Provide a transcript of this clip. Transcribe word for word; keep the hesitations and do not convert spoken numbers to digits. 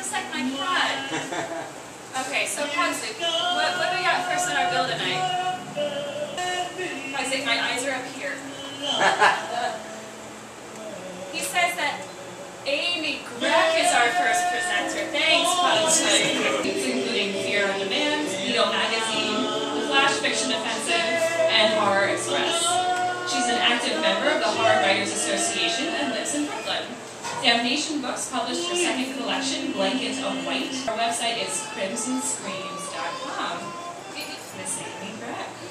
looks like my cat. Okay, so Pugsley, what, what do we got first on our bill tonight? Pugsley, my eyes are up here. He says that Amy Grech is our first presenter. Thanks, Pugsley. Including Fear on Demand, Neo Magazine, The Flash Fiction Offensive, and Horror Express. She's an active member of the Horror Writers Association and lives in Brooklyn. Damnation Books published her second collection, Blanket of White. Her website is crimson screams dot com. Miss Amy Grech.